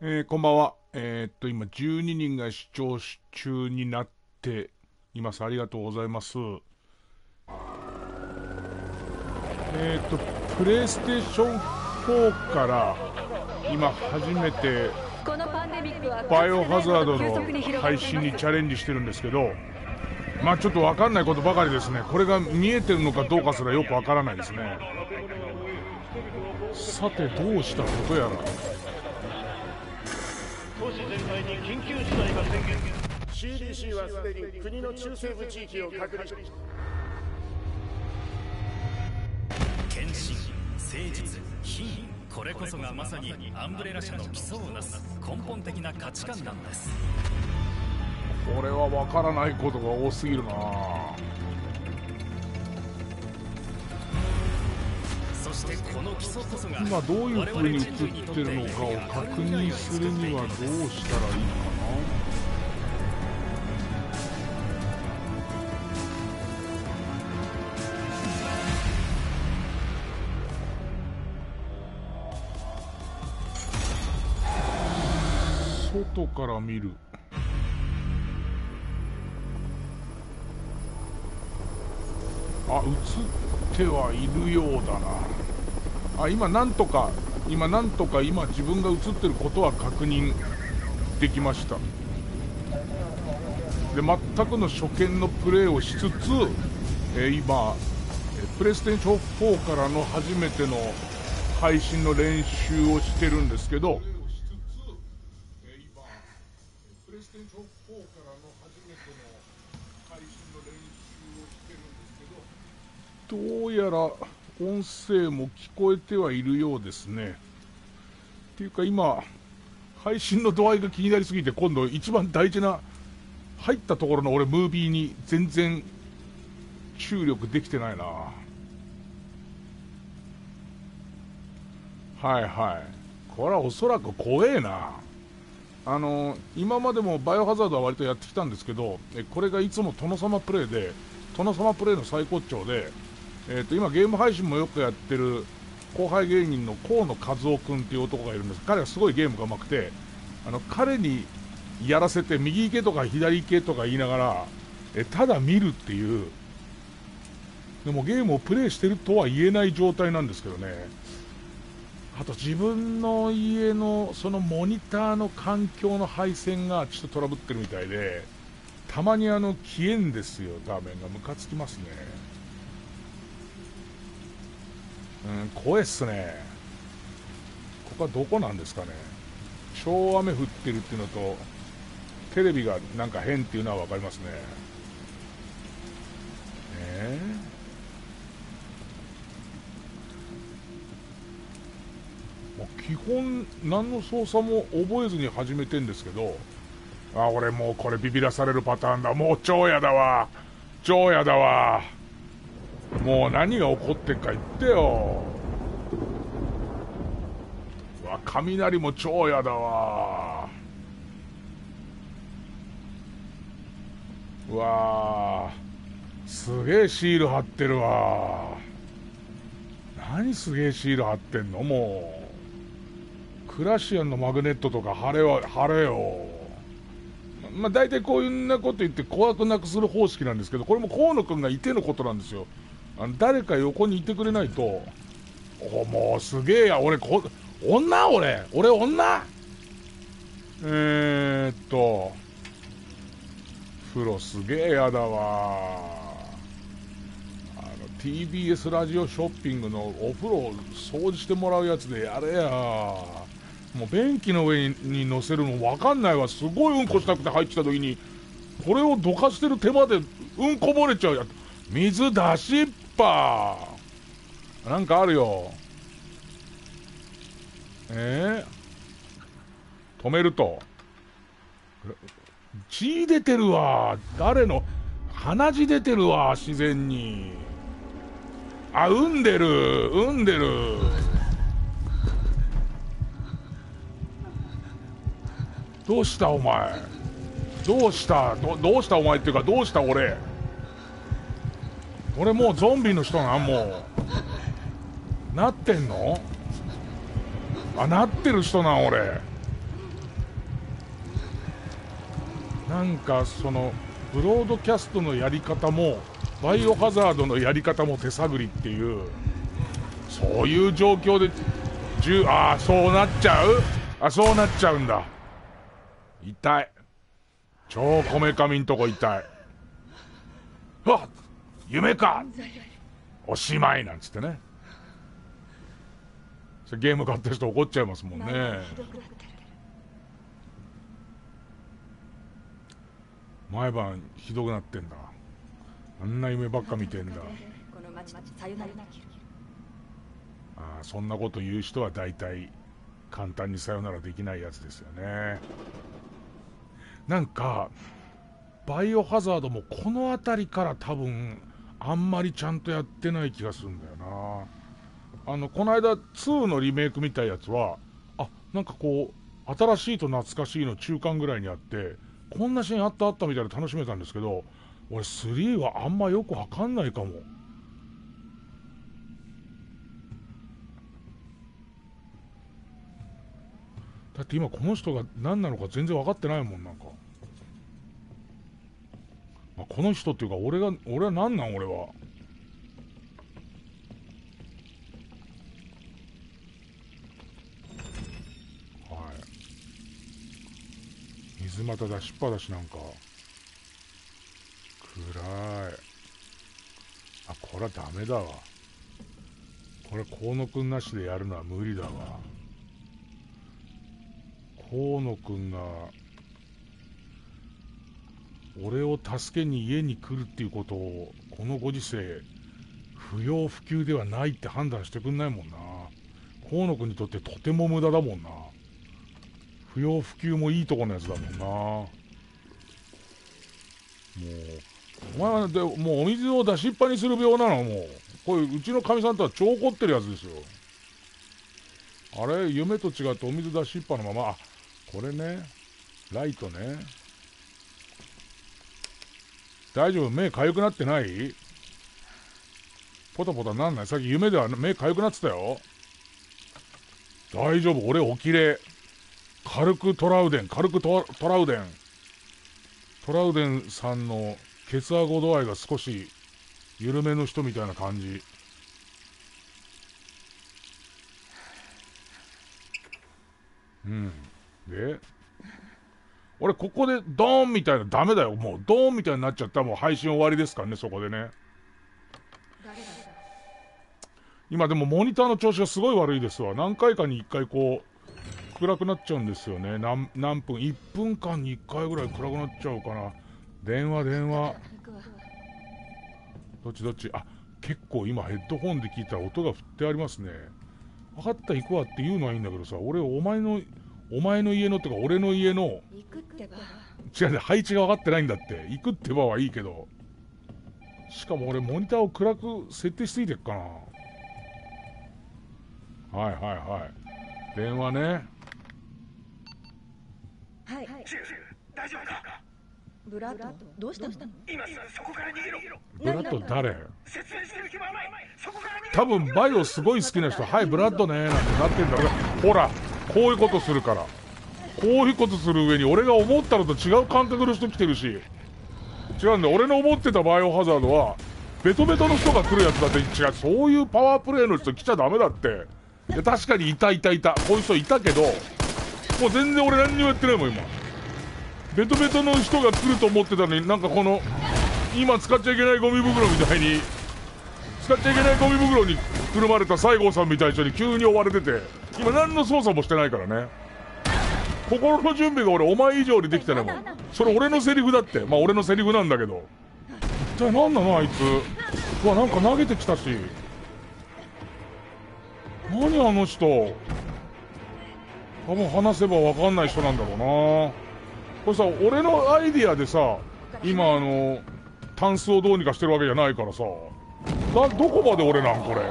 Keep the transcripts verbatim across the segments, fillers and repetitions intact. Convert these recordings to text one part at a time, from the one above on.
えー、こんばんは。えー、っと、今、じゅうににんが視聴中になっています。ありがとうございます。えー、っと、プレイステーションフォーから、今、初めて、バイオハザードの配信にチャレンジしてるんですけど、まあちょっとわかんないことばかりですね。これが見えてるのかどうかすらよくわからないですね。さて、どうしたことやら。 都市全体に緊急事態が宣言。 シーディーシー はすでに国の中西部地域を隔離し、 献身、誠実、品位、これこそがまさにアンブレラ社の基礎をなす根本的な価値観なんです。 これはわからないことが多すぎるな。 そしてこの基礎こそが今どういう風に映ってるのかを確認するにはどうしたらいいかな。外から見る。あ、映ってはいるようだな。あ、今なんとか今なんとか今自分が映ってることは確認できました。で、全くの初見のプレイをしつつ、えー、今プレイステーションフォーからの初めての配信の練習をしてるんですけど、どうやら音声も聞こえてはいるようですね。っていうか今、配信の度合いが気になりすぎて、今度一番大事な入ったところの俺ムービーに全然注力できてないな。はいはい。これはおそらく怖えな。あの今までもバイオハザードは割とやってきたんですけど、えこれがいつも殿様プレイで、殿様プレイの最高潮で、えー、と今ゲーム配信もよくやってる後輩芸人の河野和夫君っていう男がいるんです。彼はすごいゲームが上手くて、あの彼にやらせて右行けとか左行けとか言いながら、えただ見るっていう、でもゲームをプレイしてるとは言えない状態なんですけどね。あと自分の家のそのモニターの環境の配線がちょっとトラブってるみたいで、たまにあの消えんですよ、画面が。ムカつきますね。うん、怖いっすね。ここはどこなんですかね。超雨降ってるっていうのと、テレビがなんか変っていうのはわかりますね。えー、もう基本何の操作も覚えずに始めてんですけど、あ、俺もうこれビビらされるパターンだ。もう超やだわ。超やだわ。もう何が起こってっか言ってよ。うわ、雷も超やだわ。うわー、すげえシール貼ってるわ。何すげえシール貼ってんの。もうクラシアンのマグネットとか貼れは貼れよ。まあ大体こういうなこと言って怖くなくする方式なんですけど、これも河野くんがいてのことなんですよ。あの誰か横にいてくれないと。お、もうすげえや。俺こ女俺俺女えーっと風呂すげえやだわ。あの ティービーエス ラジオショッピングのお風呂掃除してもらうやつでやれや。もう便器の上に乗せるの分かんないわ。すごいうんこしたくて入ってきた時にこれをどかしてる手間でうんこ漏れちゃうや。水出しっぱなんかあるよ。えー、止めると血出てるわ。誰の鼻血出てるわ。自然に。あ、産んでる産んでる。どうしたお前。どうしたどどうしたお前っていうか、どうした俺。俺もうゾンビの人なん。もうなってんの。あ、なってる人なん俺。 なんかそのブロードキャストのやり方もバイオハザードのやり方も手探りっていう、そういう状況でじゅああそうなっちゃうあそうなっちゃうんだ。痛い、超こめかみんとこ痛い。わっ夢かおしまいなんつってね、ゲーム買った人怒っちゃいますもんね。毎晩ひどくなってんだ。あんな夢ばっか見てんだ。ああ、そんなこと言う人は大体簡単にさよならできないやつですよね。なんかバイオハザードもこの辺りから多分あんまりちゃんとやってない気がするんだよな。あのこの間ツーのリメイクみたいやつは、あ、なんかこう新しいと懐かしいの中間ぐらいにあって、こんなシーンあったあったみたいな楽しめたんですけど、俺スリーはあんまよくわかんないかも。だって今この人が何なのか全然分かってないもん。なんか、まあ、この人っていうか俺が俺は何なん俺は。はい、水また出しっぱだし、なんか暗い。あ、これはダメだわ。これ河野くんなしでやるのは無理だわ。河野くんが俺を助けに家に来るっていうことをこのご時世不要不急ではないって判断してくんないもんな。河野くんにとってとても無駄だもんな。不要不急もいいとこのやつだもんな。もうお前はでもうお水を出しっぱにする病なの。もうこれうちのかみさんとは超怒ってるやつですよ。あれ夢と違ってお水出しっぱのまま。あ、これね、ライトね。大丈夫？目かゆくなってない？ポタポタなんない？さっき夢では目かゆくなってたよ。大丈夫、俺起きれ。軽くトラウデン、軽くトトラウデン。トラウデンさんのケツアゴ度合いが少し緩めの人みたいな感じ。うん。で、俺ここでドーンみたいな、ダメだよ。もうドーンみたいになっちゃったらもう配信終わりですからね、そこでね。今でもモニターの調子がすごい悪いですわ。何回かにいっかいこう暗くなっちゃうんですよね。何何分いっぷんかんにいっかいぐらい暗くなっちゃうかな。電話電話どっちどっち。あ、結構今ヘッドホンで聞いたら音が振ってありますね。分かった、行くわって言うのはいいんだけどさ、俺お前のお前の家のってか俺の家の行くってば違うね、配置が分かってないんだって。行くってばはいいけど、しかも俺モニターを暗く設定しすぎてっかな。はいはいはい、電話ね。 はい、大丈夫か？ブラッド、どうしたの？ 今すぐそこから逃げろ。 ブラッド誰？ 説明してる暇はない。そこから逃げろ。 多分バイオすごい好きな人、はいブラッドねーなんてなってんだろ。ほらこういうことするから、こういうことする上に俺が思ったのと違う感覚の人来てるし。違うんだ、俺の思ってたバイオハザードはベトベトの人が来るやつだって。違う、そういうパワープレイの人来ちゃダメだって。いや確かにいたいたいた、こういう人いたけど、もう全然俺何にもやってないもん今。ベトベトの人が来ると思ってたのに、なんかこの今使っちゃいけないゴミ袋みたいに、使っちゃいけないゴミ袋にくるまれた西郷さんみたいな人に急に追われてて、今何の操作もしてないからね。心の準備が俺お前以上にできてないもん。それ俺のセリフだって。まあ俺のセリフなんだけど、一体何なのあいつ。うわ、なんか投げてきたし、何あの人。多分話せば分かんない人なんだろうな。これさ、俺のアイディアでさ、今あのタンスをどうにかしてるわけじゃないからさ、などこまで俺なんこれ。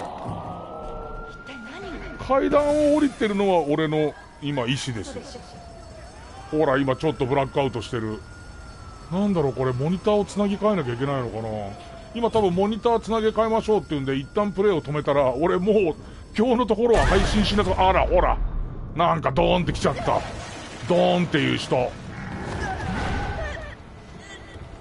階段を降りてるのは俺の今意思ですよ。ほら今ちょっとブラックアウトしてる。なんだろうこれ、モニターをつなぎ替えなきゃいけないのかな。今多分モニターつなげ替えましょうって言うんで一旦プレイを止めたら、俺もう今日のところは配信しなくて、あらほらなんかドーンって来ちゃった。ドーンっていう人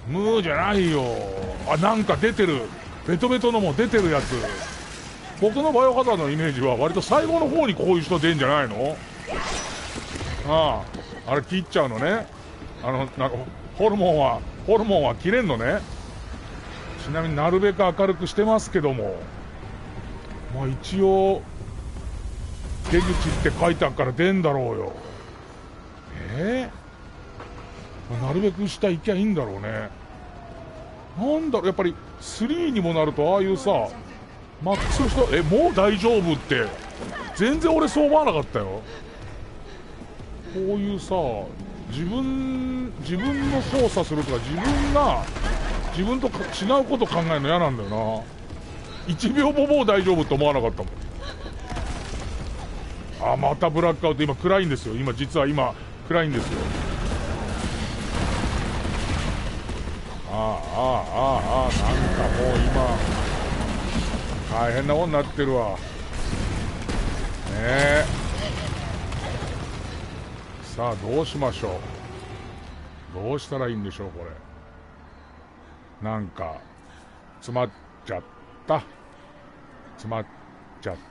ムーじゃないよ。あ、なんか出てる。ベトベトのも出てるやつ。僕のバイオハザードのイメージは割と最後の方にこういう人出んじゃないの？ああ、あれ切っちゃうのね。あの、なんか、ホルモンは、ホルモンは切れんのね。ちなみになるべく明るくしてますけども。まあ一応、出口って書いてあるから出んだろうよ。えー、まあなるべく下行きゃいいんだろうね。なんだろう、やっぱりスリーにもなるとああいうさ、マックスの人、え、もう大丈夫って、全然俺そう思わなかったよ。こういうさ、自分、自分の操作するとか、自分が、自分と違うこと考えるの嫌なんだよな。いちびょうももう大丈夫って思わなかったもん。あ、またブラックアウト、今暗いんですよ。今、実は今、暗いんですよ。ああ、ああ、ああ、なんかもう今、大変なことになってるわ。ねえ。さあ、どうしましょう。どうしたらいいんでしょう、これ。なんか、詰まっちゃった。詰まっちゃった。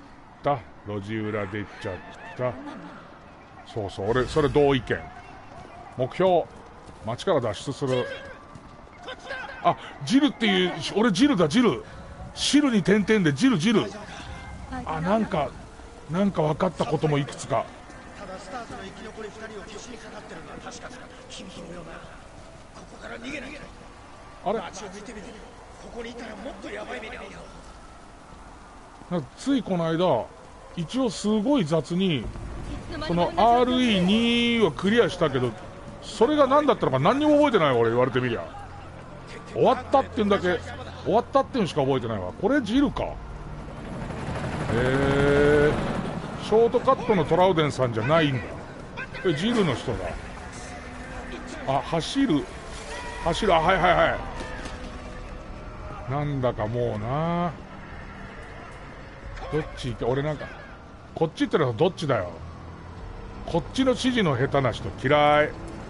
路地裏出ちゃった。そうそう、俺、それ同意見。目標、街から脱出する。あ、ジルっていう、俺ジルだ、ジル。汁に点々でジル、ジル。あ、なんか、なんか分かったこともいくつか。 ただスタートの生き残りふたりを消しにかかってるのは確かだ。君のような、ここから逃げなきゃ。 あれ、 街を見てみて。ここにいたらもっとヤバい目に遭うよ。 なんかついこの間、一応すごい雑に、その アールイーに はクリアしたけど、それが何だったのか何にも覚えてないわ、俺言われてみりゃ。終わったってんだけ、終わったってんしか覚えてないわ。これジルか。へえー、ショートカットのトラウデンさんじゃないんだ。これジルの人だ。あ、走る。走る、あ、はいはいはい。なんだかもうな、どっち行け、俺なんか、こっち行ってるのどっちだよ。こっちの指示の下手な人嫌い。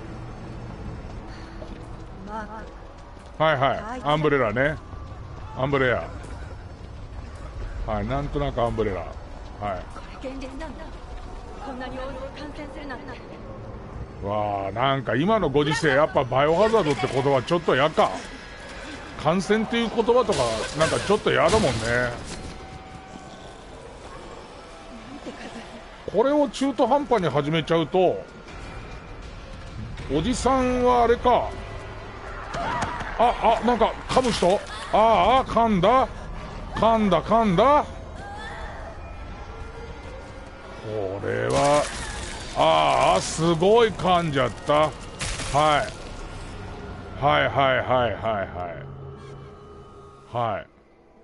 はいはい、アンブレラね。アンブレラ。はい、なんとなくアンブレラ。はい。 これ現実なんだ。こんなに多く感染するなんて。 わあ、なんか今のご時世やっぱバイオハザードって言葉ちょっと嫌か。感染っていう言葉とかなんかちょっと嫌だもんね。これを中途半端に始めちゃうと、おじさんはあれか。あ、あ、なんか噛む人。ああ、噛んだ噛んだ噛んだ。これはああ、すごい噛んじゃった。はいはいはいはいはいはいはい。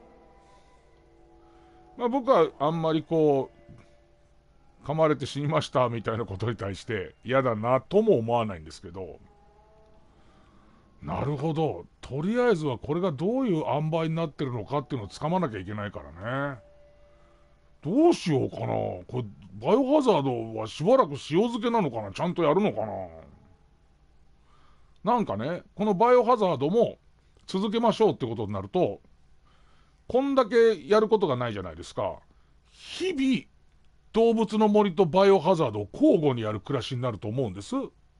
まあ僕はあんまりこう噛まれて死にましたみたいなことに対して嫌だなとも思わないんですけど、なるほど、とりあえずはこれがどういう塩梅になってるのかっていうのをつかまなきゃいけないからね。どうしようかな。これバイオハザードはしばらく塩漬けなのかな、ちゃんとやるのかな。なんかね、このバイオハザードも続けましょうってことになると、こんだけやることがないじゃないですか。日々動物の森とバイオハザードを交互にやる暮らしになると思うんです。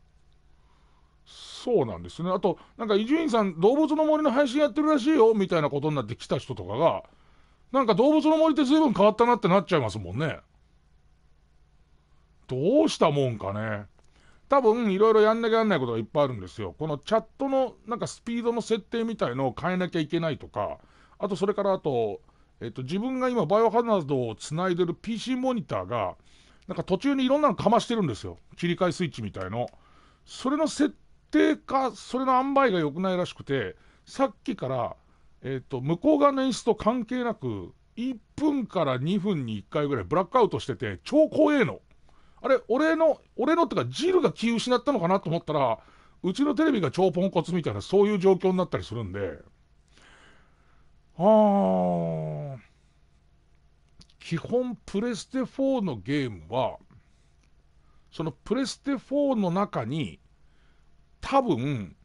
そうなんですね。あと、なんか伊集院さん動物の森の配信やってるらしいよみたいなことになってきた人とかが、なんか動物の森って随分変わったなってなっちゃいますもんね。どうしたもんかね。多分いろいろやんなきゃやんないことがいっぱいあるんですよ。このチャットのなんかスピードの設定みたいのを変えなきゃいけないとか、あとそれからあと、えっと自分が今バイオハザードを繋いでる ピーシー モニターが、なんか途中にいろんなのかましてるんですよ。切り替えスイッチみたいの。それの設定か、それの塩梅が良くないらしくて、さっきから、えっと、向こう側の演出と関係なく、いっぷんからにふんにいっかいぐらいブラックアウトしてて、超怖えの。あれ、俺の、俺のってか、ジルが気失ったのかなと思ったら、うちのテレビが超ポンコツみたいな、そういう状況になったりするんで、あー、基本プレステフォーのゲームは、そのプレステフォーの中に、多分、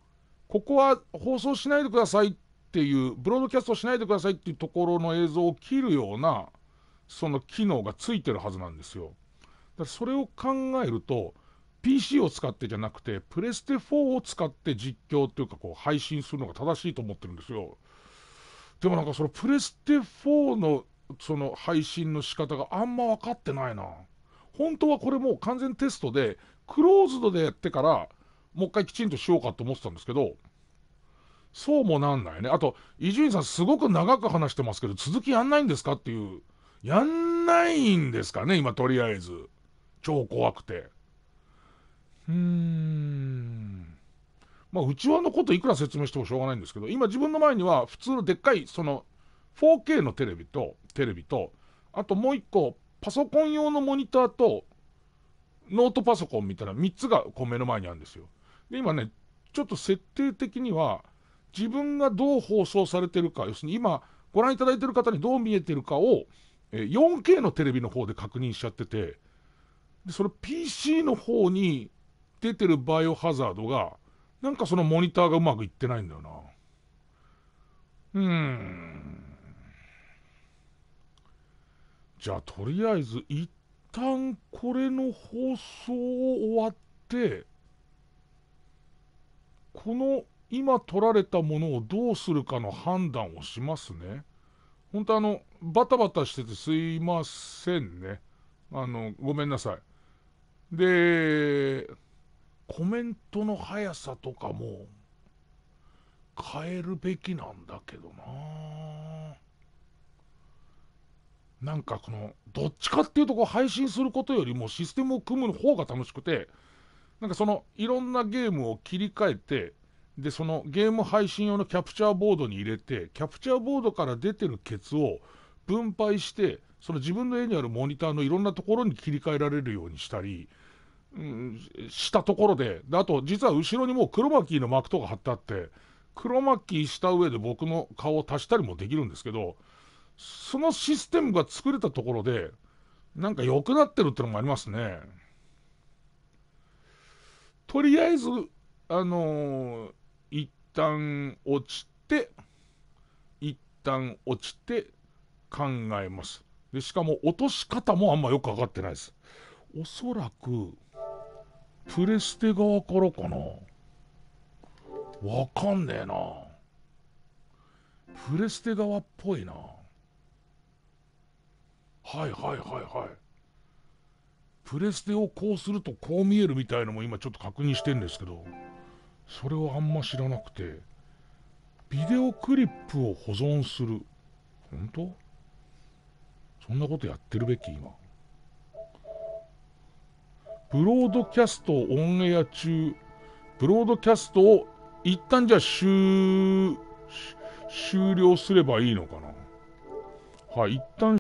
ここは放送しないでくださいっていう、ブロードキャストしないでくださいっていうところの映像を切るような、その機能がついてるはずなんですよ。だからそれを考えると、ピーシー を使ってじゃなくて、プレステフォーを使って実況っていうかこう配信するのが正しいと思ってるんですよ。でもなんかそのプレステフォーのその配信の仕方があんま分かってないな。本当はこれもう完全テストで、クローズドでやってから、もう一回きちんとしようかと思ってたんですけど、そうもなんないね。あと、伊集院さんすごく長く話してますけど、続きやんないんですかっていう。やんないんですかね、今とりあえず。超怖くて。うーん。まあ、内輪のこといくら説明してもしょうがないんですけど、今自分の前には普通のでっかい、その、フォーケー のテレビと、テレビと、あともう一個、パソコン用のモニターと、ノートパソコンみたいなみっつがこう目の前にあるんですよ。で、今ね、ちょっと設定的には、自分がどう放送されてるか、要するに今、ご覧いただいてる方にどう見えてるかを、よんケー のテレビの方で確認しちゃってて、で、それ ピーシー の方に出てるバイオハザードが、なんかそのモニターがうまくいってないんだよな。うーん。じゃあ、とりあえず、一旦これの放送終わって、この今撮られたものをどうするかの判断をしますね。本当あの、バタバタしててすいませんね。あの、ごめんなさい。で、コメントの速さとかも変えるべきなんだけどな。なんかこの、どっちかっていうとこう配信することよりもシステムを組む方が楽しくて、なんかその、いろんなゲームを切り替えて、で、そのゲーム配信用のキャプチャーボードに入れて、キャプチャーボードから出てるケツを分配して、その自分の家にあるモニターのいろんなところに切り替えられるようにしたり、うん、したところで、で、あと実は後ろにもうクロマキーのマークとか貼ってあって、クロマキーした上で僕の顔を足したりもできるんですけど、そのシステムが作れたところで、なんか良くなってるってのもありますね。とりあえず、あのー、一旦落ちて、一旦落ちて考えます。で、しかも落とし方もあんまよくわかってないです。おそらく、プレステ側からかな。わかんねえな。プレステ側っぽいな。はいはいはいはい。プレステをこうするとこう見えるみたいのも今ちょっと確認してんですけど、それをあんま知らなくて、ビデオクリップを保存する。本当？そんなことやってるべき今。ブロードキャストオンエア中、ブロードキャストを一旦じゃあ終、終了すればいいのかな。はい、一旦